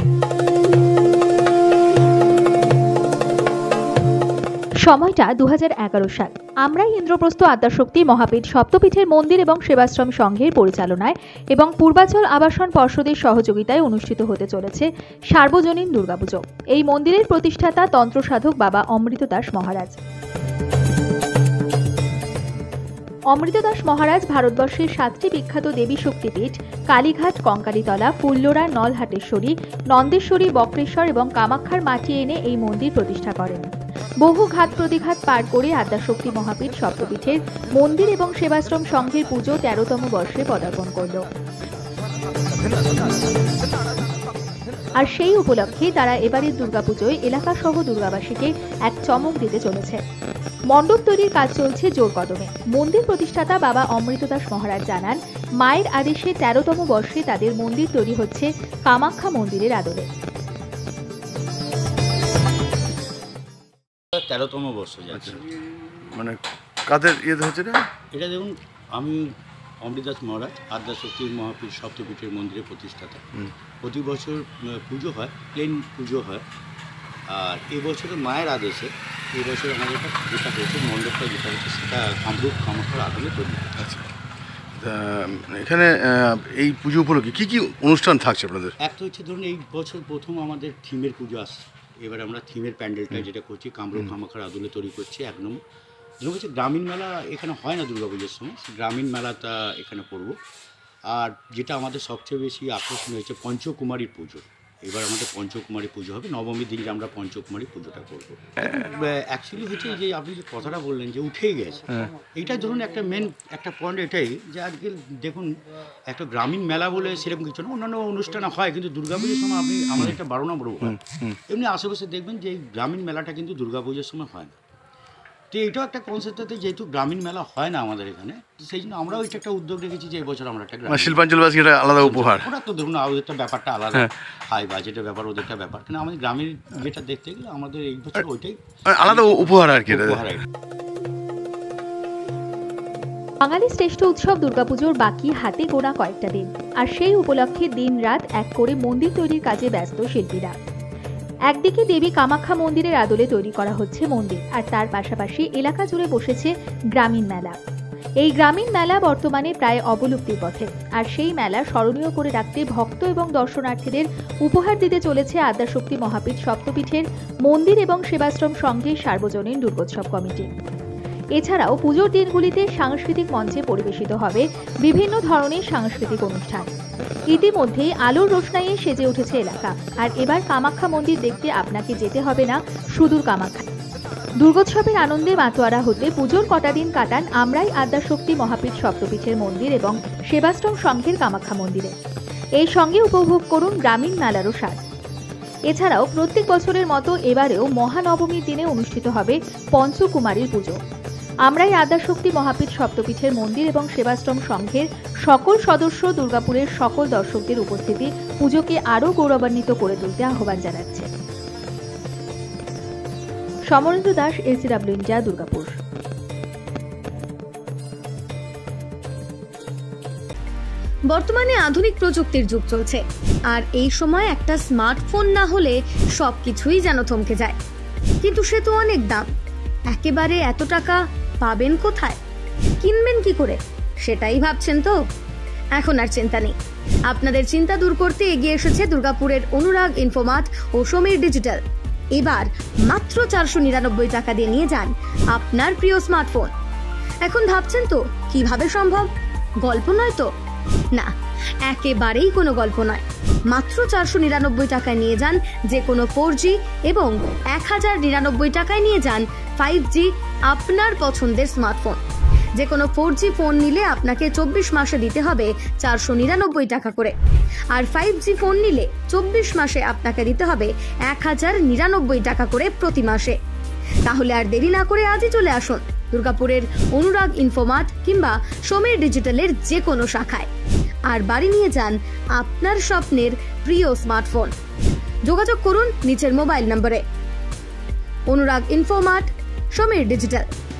সময়টা 2011 সাল। আমরাই ইন্দ্রপ্রস্থ আদ্যাশক্তি মহাপীঠ সপ্তপীঠের মন্দির এবং সেবাশ্রম সংঘের পরিচালনায় এবং পূর্বাচল আবাসন পর্ষদের সহযোগিতায় অনুষ্ঠিত হতে চলেছে সার্বজনীন দুর্গাপুজো। এই মন্দিরের প্রতিষ্ঠাতা তন্ত্র সাধক বাবা অমৃত দাস মহারাজ। অমৃত দাস মহারাজ ভারতবর্ষের 7টি বিখ্যাত দেবী শক্তিপীঠ কালীঘাট, কঙ্কালীতলা, ফুল্লরা, নলহাটেশ্বরী, নন্দেশ্বরী, বক্রেশ্বর এবং কামাখ্যার মাটি এনে এই মন্দির প্রতিষ্ঠা করেন। বহু ঘাত প্রতিঘাত পার করে আদ্যাশক্তি মহাপীঠ সপ্তপীঠের মন্দির এবং সেবাশ্রম সংঘের পুজো 13তম বর্ষে পদার্পণ করল। আর সেই উপলক্ষে তারা এবারের দুর্গাপুজোয় এলাকাসহ দুর্গাবাসীকে এক চমক দিতে চলেছে। মণ্ডপ তৈরির কাজ চলছে জোর কদমে। মন্দির প্রতিষ্ঠাতা বাবা অমৃত দাস মহারাজ জানান, মায়ের আদেশে 13তম বর্ষে তাদের মন্দির তৈরি হচ্ছে কামাখ্যা মন্দিরের আদলে। 13তম বর্ষ যাচ্ছে। মানে কাদের ইয়ে হচ্ছে না? এটা দেখুন, আমি অমৃত দাস মহারাজ আদ্যাশক্তি মহাপীঠ সপ্তপীঠের মন্দিরের প্রতিষ্ঠাতা। প্রতি বছর পুজো হয়, প্লেন পুজো হয়। আর এবছরে মায়ের আদেশে এবছর আমাদের যেটা হয়েছে, মণ্ডপটা যেটা হচ্ছে সেটা কামরূপ কামাখ্যার আদলে তৈরি। আচ্ছা, এখানে এই পুজো উপলক্ষে কী কী অনুষ্ঠান থাকছে আপনাদের? একটা হচ্ছে ধরুন, এই বছর প্রথম আমাদের থিমের পুজো আসছে। এবার আমরা থিমের প্যান্ডেলটা যেটা করছি কামরূপ কামাখ্যার আদলে তৈরি করছি। 1 নম্বর হচ্ছে গ্রামীণ মেলা এখানে হয় না দুর্গাপুজোর সময়, গ্রামীণ মেলাটা এখানে করব। আর যেটা আমাদের সবচেয়ে বেশি আকর্ষণ হয়েছে পঞ্চকুমারীর পুজো। এবার আমাদের পঞ্চকুমারী পুজো হবে, নবমীর দিন যে আমরা পঞ্চকুমারী পুজোটা করবো। অ্যাকচুয়ালি হচ্ছে যে আপনি যে কথাটা বললেন যে উঠেই গেছে, এইটা ধরুন একটা মেন একটা পয়েন্ট এটাই যে আজকে দেখুন একটা গ্রামীণ মেলা বলে সেরকম কিছু না, অন্যান্য অনুষ্ঠান হয়, কিন্তু দুর্গাপুজোর সময় আপনি আমাদের একটা 12 নম্বর হয়। এমনি আশেপাশে দেখবেন যে এই গ্রামীণ মেলাটা কিন্তু দুর্গাপুজোর সময় হয় না। তো এইটাও একটা কনসেপ্টটাতে, যেহেতু গ্রামীণ মেলা হয় না আমাদের এখানে, সেই জন্য আমরাও এটা একটা উদ্যোগ রেখেছি যে এবছর আমরা একটা শিল্পাঞ্চলবাসী একটা আলাদা উপহার। ওরা তো ধরুন ওদেরটা ব্যাপারটা আলাদা, হাই বাজেটের ব্যাপার, ওদেরটা ব্যাপার। কিন্তু আমাদের গ্রামের যেটা দেখতে গেলে আমাদের এই বছর ওইটাই আলাদা উপহার আর কি। বাঙালি শ্রেষ্ঠ উৎসব দুর্গাপুজোর বাকি হাতে গোনা কয়েকটা দিন, আর সেই উপলক্ষে দিন রাত এক করে মন্দির তৈরির কাজে ব্যস্ত শিল্পীরা। একদিকে দেবী কামাখ্যা মন্দিরের আদলে তৈরি করা হচ্ছে মন্দির, আর তার পাশাপাশি এলাকা জুড়ে বসেছে গ্রামীণ মেলা। এই গ্রামীণ মেলা বর্তমানে প্রায় অবলুপ্তির পথে, আর সেই মেলা স্মরণীয় করে রাখতে ভক্ত এবং দর্শনার্থীদের উপহার দিতে চলেছে আদ্যাশক্তি মহাপীঠ সপ্তপীঠের মন্দির এবং সেবাশ্রম সংঘের সার্বজনীন দুর্গোৎসব কমিটি। এছাড়াও পুজোর দিনগুলিতে সাংস্কৃতিক মঞ্চে পরিবেশিত হবে বিভিন্ন ধরনের সাংস্কৃতিক অনুষ্ঠান। ইতিমধ্যেই আলোর রোশনাইয়ে সেজে উঠেছে এলাকা, আর এবার কামাখ্যা মন্দির দেখতে আপনাকে যেতে হবে না সুদূর কামাখ্যা। দুর্গোৎসবের আনন্দে মাতোয়ারা হতে পুজোর কটা দিন কাটান আমরাই আদ্যাশক্তি মহাপীঠ সপ্তপীঠের মন্দির এবং সেবাশ্রম সংঘের কামাখ্যা মন্দিরে। এই সঙ্গে উপভোগ করুন গ্রামীণ মেলারও স্বাদ। এছাড়াও প্রত্যেক বছরের মতো এবারেও মহানবমীর দিনে অনুষ্ঠিত হবে পঞ্চকুমারীর পুজো। আমরাই আদ্যাশক্তি মহাপীঠ সপ্তপীঠের মন্দির এবং সেবাশ্রম সংঘের সকল সদস্য দুর্গাপুরের সকল দর্শকদের উপস্থিতি পুজোকে আরও গৌরবান্বিত করে তুলতে আহ্বান জানাচ্ছে। Samarendra Das, LCW India, Durgapur. বর্তমানে আধুনিক প্রযুক্তির যুগ চলছে, আর এই সময় একটা স্মার্টফোন না হলে সবকিছুই যেন থমকে যায়। কিন্তু সে তো অনেক দাম, একেবারে এত টাকা পাবেন কোথায়, কিনবেন কি করে, সেটাই ভাবছেন তো? এখন আর চিন্তা নেই, আপনাদের চিন্তা দূর করতে এগিয়ে এসেছে দুর্গাপুরের অনুরাগ ইনফোমার্ট ও সমীর ডিজিটাল। এবার মাত্র 499 টাকা দিয়ে নিয়ে যান আপনার প্রিয় স্মার্টফোন। এখন ভাবছেন তো কিভাবে সম্ভব, গল্প নয় তো? না, একেবারেই কোনো গল্প নয়। মাত্র 499 টাকায় নিয়ে যান যে কোনো 4G এবং 1099 টাকায় নিয়ে যান 5G আপনার পছন্দের স্মার্টফোন। যে কোনো 4G ফোন নিলে আপনাকে 24 মাসে দিতে হবে 499 টাকা করে, আর 5G ফোন নিলে 24 মাসে আপনাকে দিতে হবে 1099 টাকা করে প্রতি মাসে। তাহলে আর দেরি না করে আজই চলে আসুন দুর্গাপুরের অনুরাগ ইনফোমার্ট কিংবা সমীর ডিজিটালের যে কোনো শাখায়, আর বাড়ি নিয়ে যান আপনার স্বপ্নের প্রিয় স্মার্টফোন। যোগাযোগ করুন নিচের মোবাইল নম্বরে। Anurag Infomart, Samir digital.